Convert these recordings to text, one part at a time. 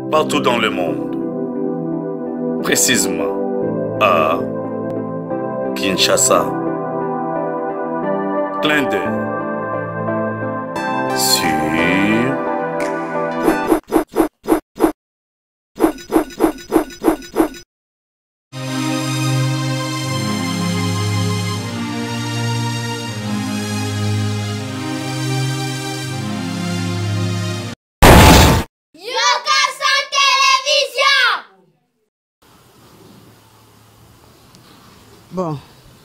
partout dans le monde, précisément à Kinshasa. Clin d'œil sur bon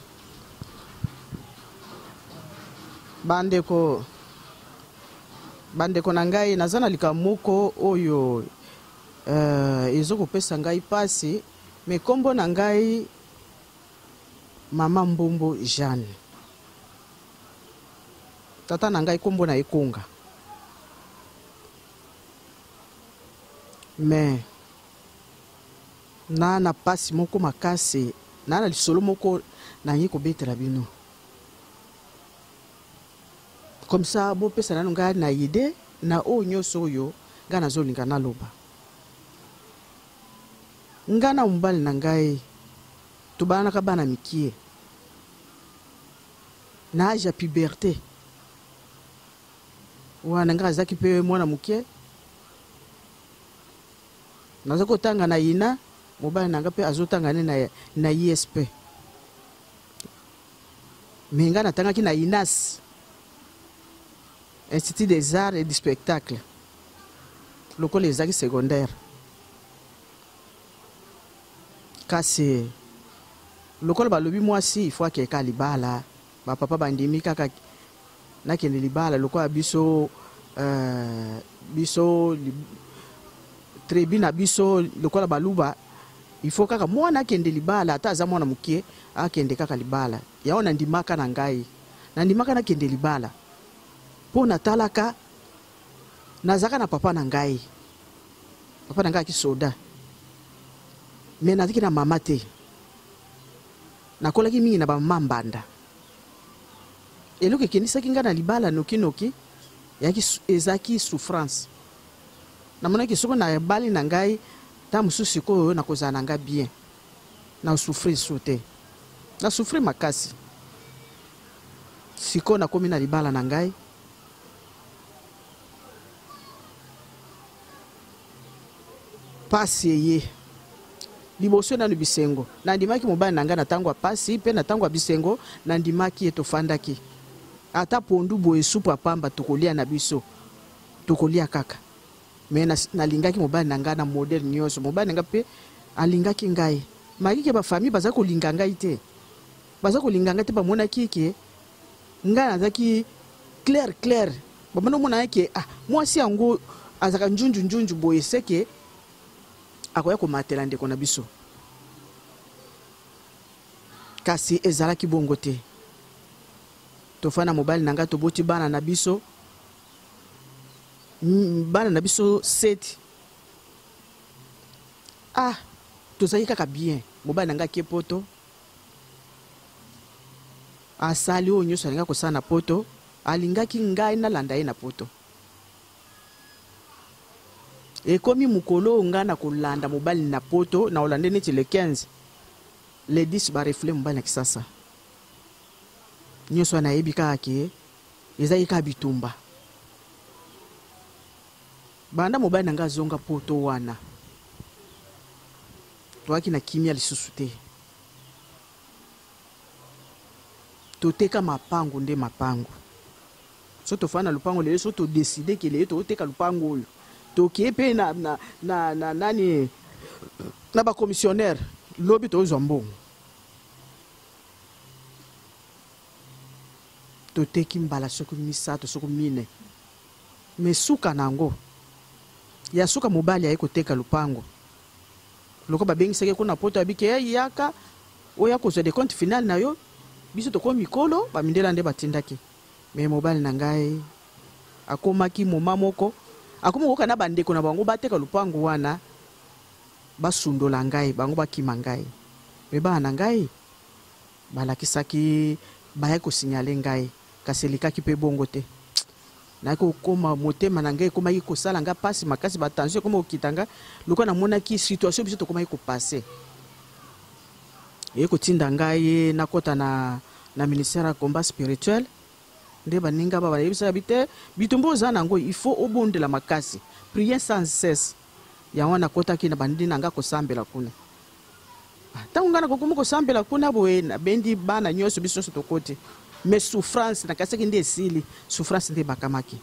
bandeko na ngai naza na likamoko oyo ezokopesa ngai pasi me kombo na ngai mama Mbumbu Jeanne, tata na ngai kombo na Ekonga, me na pasi moko makasi na lisolo moko nangi kobetela bino comme ça bo pesa nanu ngai na ide na o nyonso oyo ngai nazolinga naloba. Ngai na mobali na ngai tobanaka bana mikie na age ya puberté wana ngai azaki mpe mwana mokie naza kotanga na ina mobali na ngai mpe azotanga ne na ISP me ngai natangaki na INAS, Institut des Arts et du Spectacle, lokola ezaki secondaire. Kasi lokola balobi mwasi ifo akeka libala bapapa bandimi kaka nakende libala lokola biso trebi na biso lokola baluba ifo kaka mwana akende libala ata aza mwana mokie akende kaka libala yao nandimaka na ngai nandimaka nakende libala po natalaka nazaka na papa na ngai akisoda me nazaki na mama te nakolaki mingi na bamama mbanda eloko ekendisaki ngai na libala nokinoki ezaki souffrance namonaki soko na bali na ngai ta mosusu sikoyo nakozala na ngai bien na souffrir so te na souffrir makasi sikoyo nakomi na libala na ngai pasi eye liboso nanu bisengo nandimaki mobali na ngai na tango ya pasi mpe na tango ya bisengo nandimaki etofandaki ata pondu boye supu ya pamba tokolia na biso tokolia kaka me nalingaki mobali na ngai na modele nyonso mobali na ngai mpe alingaki ngai makike bafamille baza kolinga ngai te bamonaki ke ngai nazaki clair bamona omona yake mwasi yango azaka njunju boye seke akoya komatela ndeko na biso kasi ezalaki bongo te tofana mobali na ngai toboti bana na biso 7 tozalaki kaka bien mobali na ngai akie poto asali oyo nyonso alingaki kosala na poto alingaki ngai nalanda ye na poto ekomi mukolo ngai na kolanda mobali na poto na olande neti le 15 le 10 barefle mobali na kisasa nyonso anayebi kaka ke ezalaki kaka bitumba banda mobali na ngai azonga poto wana toaki na kimia lisusu te toteka mapango nde mapango so tofana lupango lelo so todeside ke lelo toteka lupango oyo tokie pe nani na ba commissionnaire lobi tozwa mbongo toteki mbala soko misato soko mine me suka nango ya suka mobali aye koteka lupango loko babengisaki kuna poto abike yaka oya kozwa de compte final na yo biso tokomi mikolo bamindela nde batindaki me mobali na ngai akomaki moma moko akomokoka na bandeko na bango bateka lupango wana basundola ngai bango bakima ngai me bana ngai balakisaki baya kosinyale ngai kasi likaki pe bongo te na ko koma motema na ngai koma ko sala nga pasi makasi ba tension koma okitanga loko na mona ki situation biso to koma ko passer ko tinda ngai na kota na ministère ya combat spirituel nde baninga ba bayebisa bite bitumbo za nango il faut obondela makasi prier sans cesse ya wana kota ki na bandi nanga ko sambela kuna tangu ngana ko kuma ko sambela kuna boye na bendi bana nyoso biso to kote mais souffrance na kaseki nde esili souffrance nde bakamaki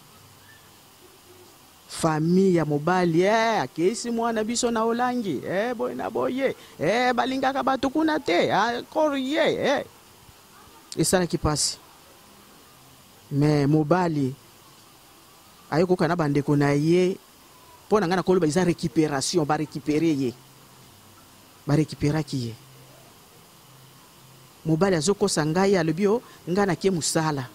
famille ya mobali akesi mwana biso na olangi boye na boye balingaka bato kuna te encore ye esalaki pasi mais mobali ayokoka na bandeko na ye mpo na nga na koloba eza récupération barécupere ye barécupéraki ye mobali azokosa ngai alobi o ngai nakie mosala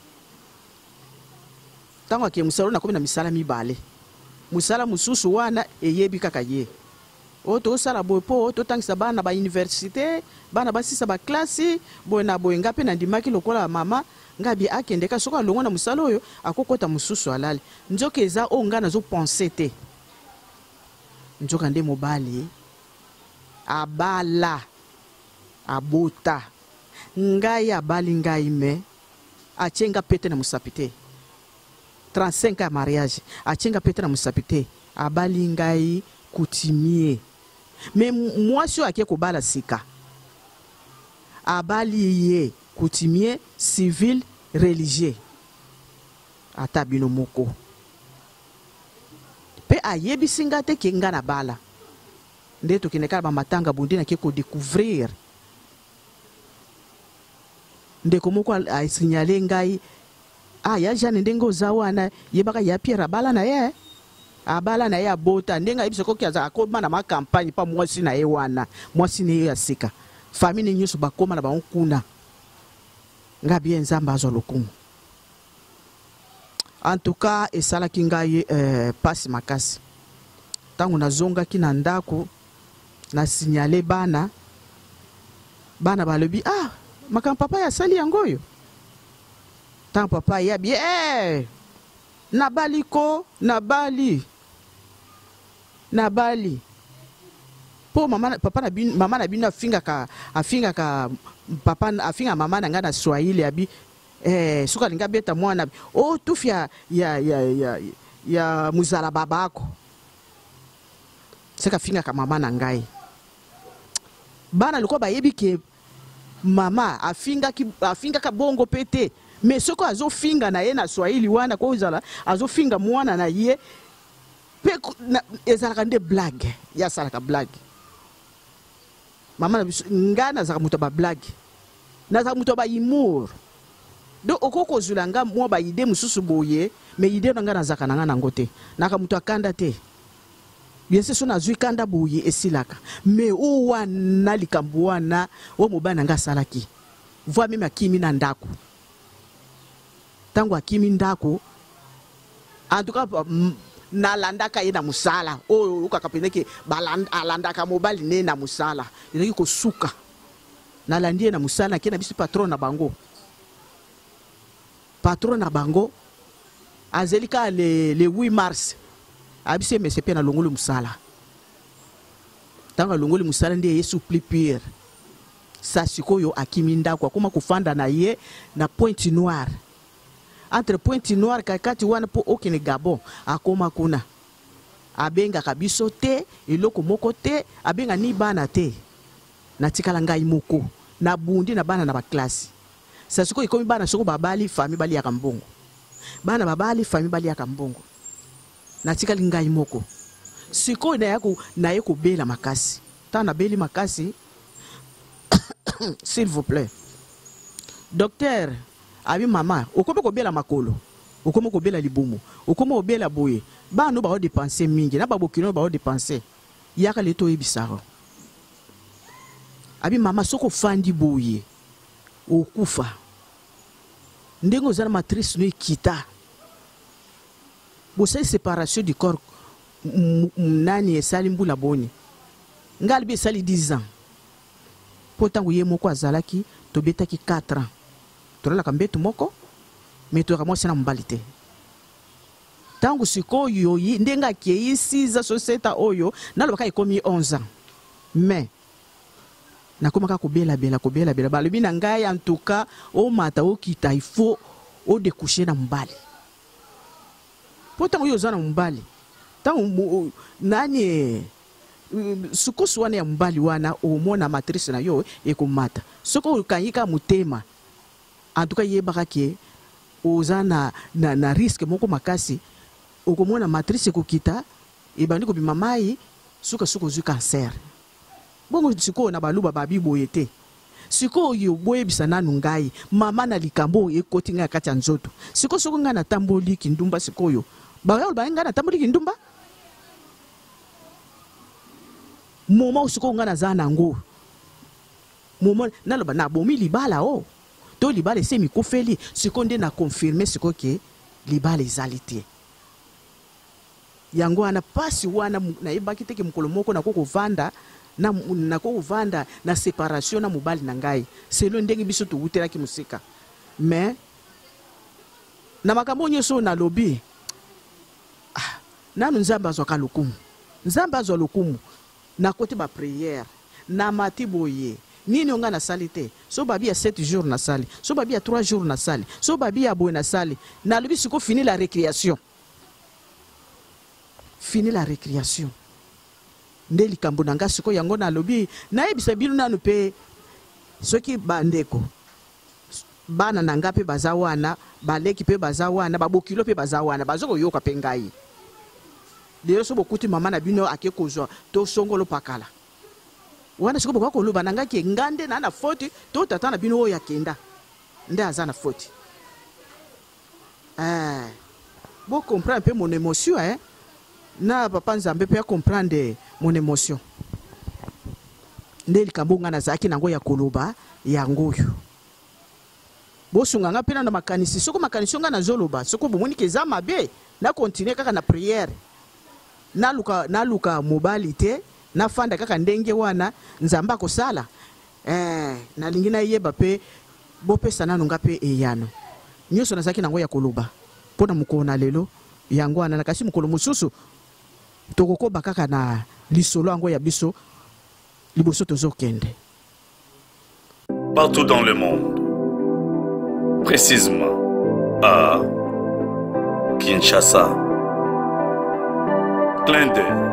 ntango akie mosala nakomi na misala mibale mosala mosusu wana eyebi kaka ye o tosala boye mpo totangisa bana bauniversité bana basisa baklasi boye na boye nga mpe nandimaki lokola mama ngai bi akendeka soki alongo na mosala oyo akokota mosusu alali nzoka eza oyo ngai nazopense te nzoka nde mobali abala abota ngai abali ngai me achenga pete na mosapi te 35 ya mariage achenga pete na mosapi te abali ngai coutumier me mwasi oyo akie kobala sika abali ye coutumier civil religieux ata bino moko mpe ayebisi nga te ke nga na bala nde tokende kala bamatanga bondi nake kodécouvrir ndeko moko asignale ngai ya Jeanne ndenge oza wana yebaka ya Pierre abala na ye abota ndenge ayebi soki aza akoma na makampagne pa mwasi na ye wana mwasi ne ye ya sika famille nyonso bakoma na bango kuna nga bien nzambe azwa lokumu en tout cas esalaki ngai pasi makasi ntango nazongaki na ndako na signale bana balobi makambo papa yasali yango oyo ntango papa yabi nabali ko nabali po mama na bino afingaka mama na nga na Swahili abi soki alingi abeta mwana tufi ya muzala babako seka afingaka mama na ngai bana loko bayebi ke mama afingaka bongo pete mais soko azofinga na ye na Swahili wana ko uzala azofinga mwana na ye pe ezalaka nde blague yasalaka blague mama na biso nga nazaka moto ba blague nazaka moto ba humour do okoko zula nga mwa ba ide mususu boye mais ide nga nazaka na nga nango te naka moto akanda te bien sûr na zui kanda boye esilaka mais o wana likambo wana o mobana nga salaki voa meme akimi na ndako tango akimi ndako en tout cas nalandaka ye na musala oyo ukaka pendeke alandaka mobali ne na musala ezaki kosuka nalandi ye na musala ke na biso patron na bango azelika le 8 mars abise mese pe na longolo musala tanga longolo musala ndi yesu plipire sa sikoyo akimi ndako akoma kufanda na ye na Pointe Noire entre Pointe Noire kakati wana po okene Gabon akoma kuna abenga kabiso te eloko moko te abenga ni bana te na tikala ngai moko na bundi na bana na ba classe sa sikoyo ikomi bana soko babali famille bali ya kambongo bana babali famille bali ya kambongo na tikali ngai moko sikoyo na yako bela makasi ta na beli makasi s'il vous plaît docteur abi mama okome ko bela makolo okome ko bela libumu okome obela boye bano ba dépenser mingi na babokino ba dépenser yaka leto ebisaro abi mama soko fandi boye okufa ndengo zana matrice no ikita bosai séparation du corps nani esali mbula boni ngali be sali 10 ans potango ye moko azalaki tobetaki 4 ans tolala kambetu moko mais to kamo sina mbali te tangu sikoyo ndenga kei 6 ans so 7 ans oyo nalobaka ekomi 11 ans mais nakomaka kobela balobi na ngai en tout cas o mata o kita il faut o découcher na mbali po tango yo zana mbali tango nani sukusu wana ya mbali wana omona matrice na yo ekomata soko ukanyika mutema en tout cas yebaka ke ozana na risque moko makasi okomona matrice kokita ebandi kobima mai suka zwi cancer bongo sikoyo na baluba babi boye te sikoyo boyebisa nanu ngai mama na likambo ekoti ngai kati ya nzoto soko ngai natamboli kindumba sikoyo bayolo baye ngai natamboli kindumba moma sikoyo ngai naza nango moma naloba nabomi libala o to libala ese mikofeli sikoyo nde na confirme sikoyo ke libala ezali te yango wana pasi wana nayebaki teke mokolo moko nakokovanda na séparation na mobali na ngai selo ndenge biso tuwutelaki musika mais na makambo nyonso na lobi nanu nzambe azwaka lokumu nzambe azwa lokumu na kote ba prière na mati boye nini onga na sali te so babi ya 7 jours na sali so babi ya 3 jours na sali so babi ya boye na sali na lobi siko fini la récréation nde likambo na nga siko yango na lobi nayebisa bino nanu pe soki bandeko bana na nga pe baza wana baleki pe baza wana babokilo pe baza wana bazoko yoka pe ngai lelo so bokuti mama na bino ake kozwa to songolo pakala wana siko bokako loba na nga ke ngande na foti to tata na bino oyo akenda nde aza na foti bo comprendre pe mon émotion na papa nzambe pe comprendre mon émotion nde likambo nga nazaki nango ya koloba yango oyo bosunga nga pena na makanisi soko makanisi nga nazoloba soko bomoni ke za mabe na continuer kaka na prière naluka mobali te nafanda kaka ndenge wana nzamba kosala nalingi nayeba pe bopesa nanu nga pe eyano nyonso nazaki nango ya koloba mpona mokolo na lelo yango wana nakasi mokolo mosusu tokokoba kaka na lisolo yango ya biso liboso tozokende partout dans le monde, précisément à Kinshasa. Clin d'œil.